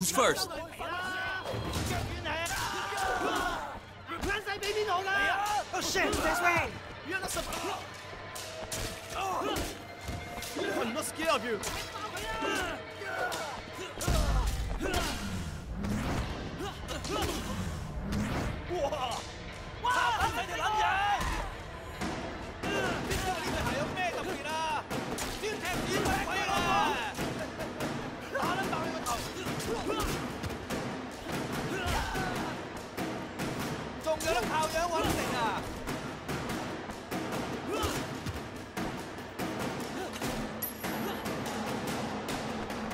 moves first. 關晒俾邊我㗎 Oh shit! This way! You're not supposed. I'm not scared of you. 哇！哇！睇條撚嘢！邊個呢對鞋有咩特別啊？專踢點鬼啦！打撚爆你個頭！仲有得靠樣穩定啊！ Come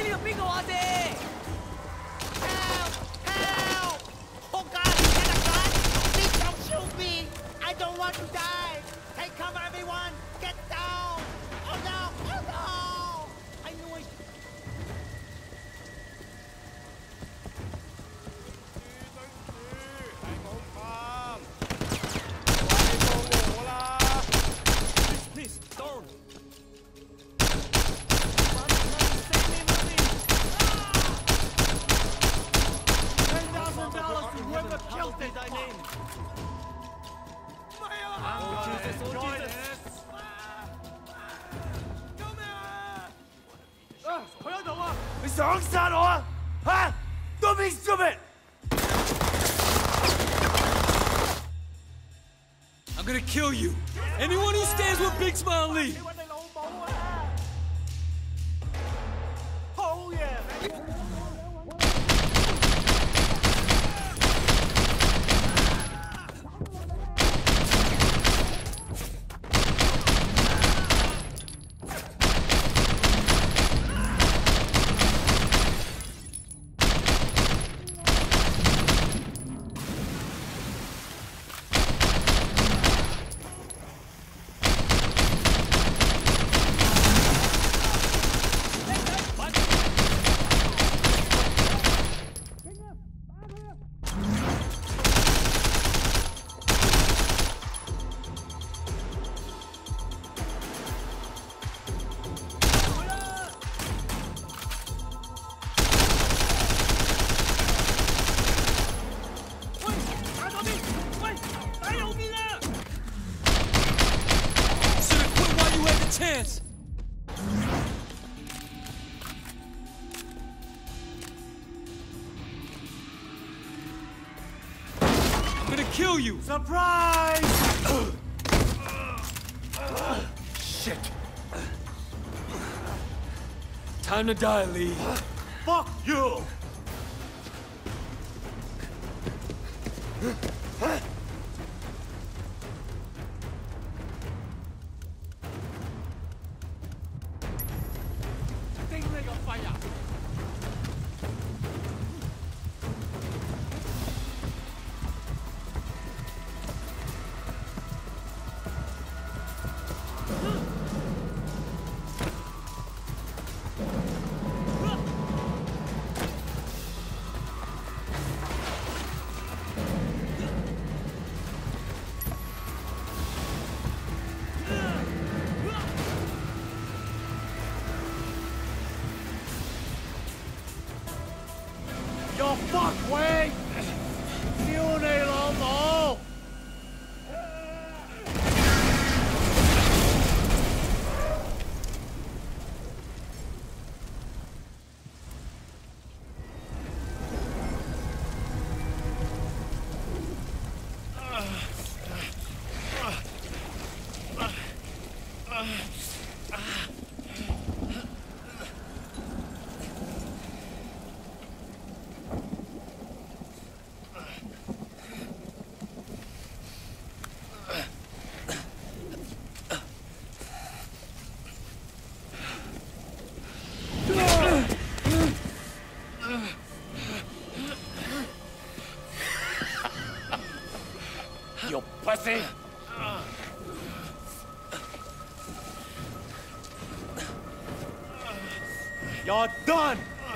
個邊個話事 Help! Help! Oh God, get a gun! Please don't shoot me! I don't want to die! Take cover, everyone! Get down! Oh no! Oh no! I knew I... 係冇咁，你放我啦 ！Please don't. $10,000 to whoever killed this name. Oh Jesus! Oh Jesus! 救命啊！佢喺度啊！你想殺我啊？嚇 ！Don't be stupid! I'm gonna kill you. Anyone who stands with Big Smile Lee. 你揾你老母啊！好嘢！ Chance. I'm gonna kill you. Surprise! Shit. Time to die, Lee. Fuck you! Your fuck way! 燒你老母！You pussy! You're done!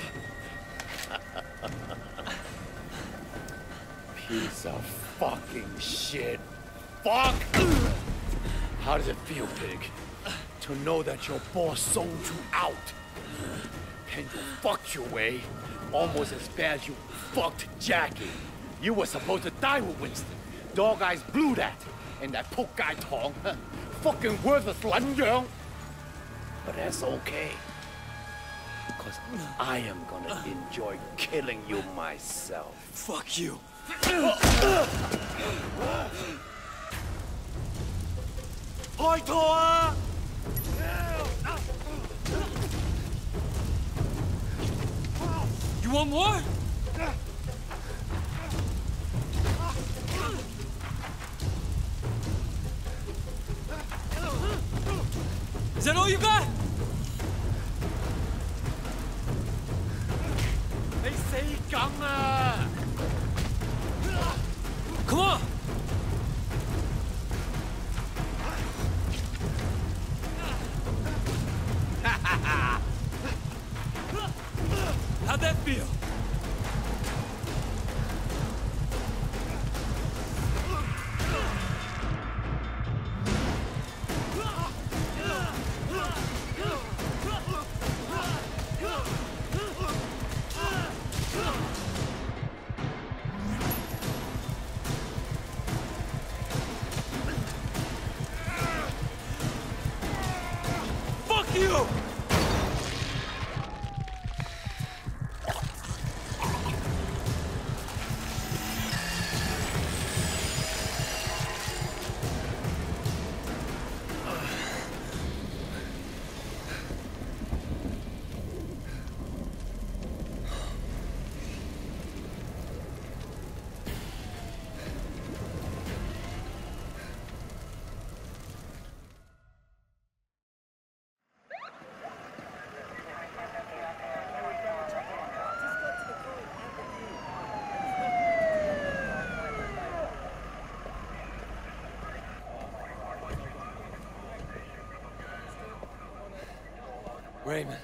Piece of fucking shit. Fuck! How does it feel, pig? To know that your boss sold you out? And you fucked your way almost as bad as you fucked Jackie. You were supposed to die with Winston. Dog Eyes blew that. And that poke guy Tong, fucking worthless 撚樣. But that's okay. Because I am gonna enjoy killing you myself. Fuck you. You want more? Is that all you got? 梗啊 Come on! How'd that feel? Fuck you! Raymond.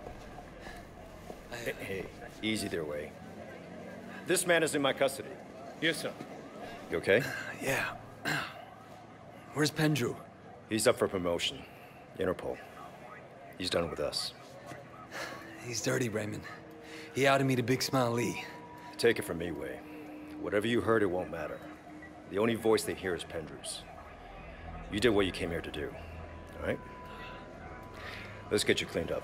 Hey, easy there, Wei. This man is in my custody. Yes, sir. You okay? Yeah. Where's Pendrew? He's up for promotion. Interpol. He's done with us. He's dirty, Raymond. He outed me to Big Smile Lee. Take it from me, Wei. Whatever you heard, it won't matter. The only voice they hear is Pendrew's. You did what you came here to do, all right? Let's get you cleaned up.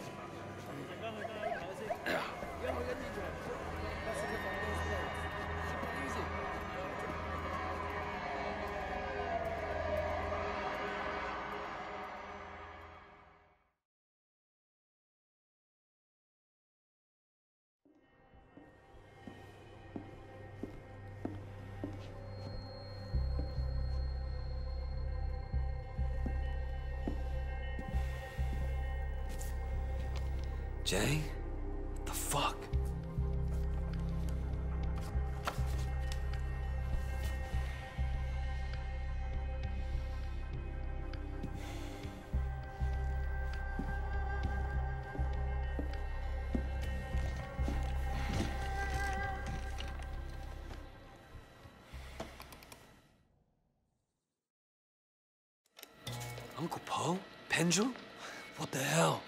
Jay? What the fuck? Uncle Po? Pendrew? What the hell?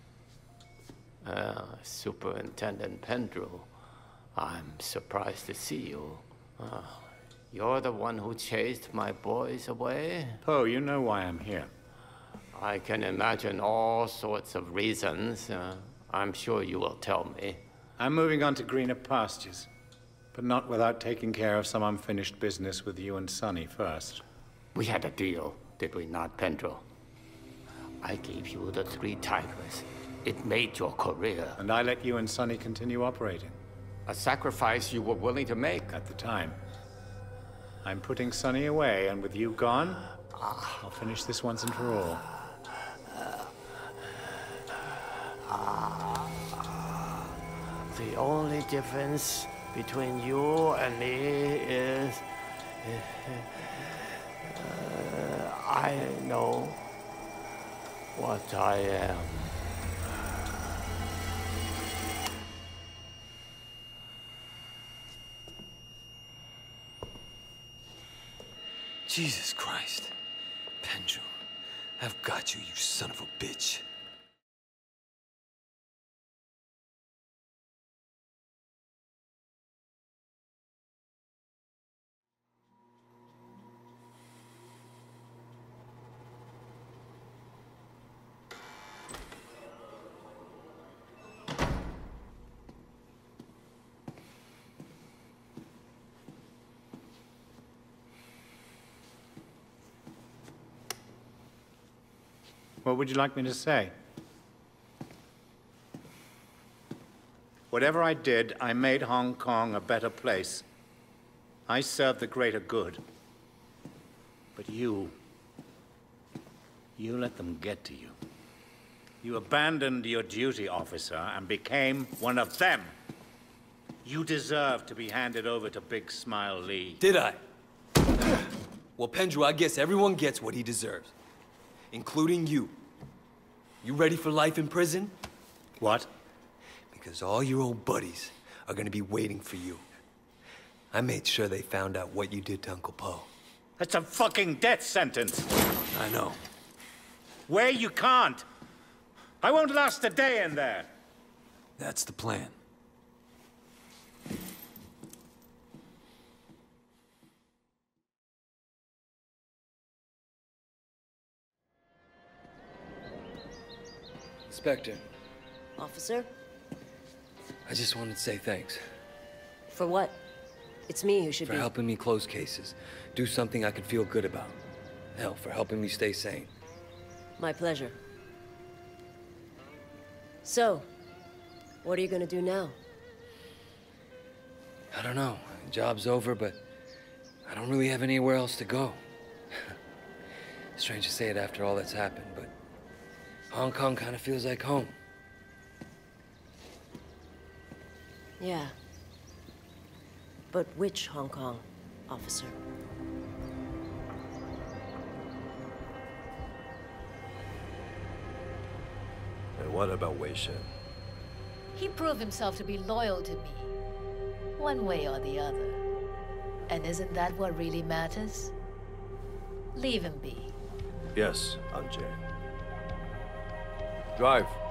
Superintendent Pendrew, I'm surprised to see you. You're the one who chased my boys away? Po, you know why I'm here. I can imagine all sorts of reasons. I'm sure you will tell me. I'm moving on to greener pastures, but not without taking care of some unfinished business with you and Sonny first. We had a deal, did we not, Pendrew? I gave you the 3 Tigers. It made your career. And I let you and Sonny continue operating. A sacrifice you were willing to make. At the time. I'm putting Sonny away, and with you gone, I'll finish this once and for all. The only difference between you and me is... I know what I am. Jesus Christ. Pendrew, I've got you, you son of a bitch. What would you like me to say? Whatever I did, I made Hong Kong a better place. I served the greater good. But you let them get to you. You abandoned your duty, officer, and became one of them. You deserve to be handed over to Big Smile Lee. Did I? Well, Pendrew, I guess everyone gets what he deserves. Including you. You ready for life in prison? What? Because all your old buddies are gonna be waiting for you. I made sure they found out what you did to Uncle Po. That's a fucking death sentence. I know. Where you can't. I won't last a day in there. That's the plan. Inspector, Officer? I just wanted to say thanks For what? It's me who should for be... helping me close cases. Do something I can feel good about. Hell, for helping me stay sane. My pleasure. So, what are you gonna do now? I don't know. Job's over, but I don't really have anywhere else to go. Strange to say it after all that's happened, but Hong Kong kind of feels like home. Yeah. But which Hong Kong, officer? And what about Wei Shen? He proved himself to be loyal to me, one way or the other. And isn't that what really matters? Leave him be. Yes, Aunt Jane. Drive.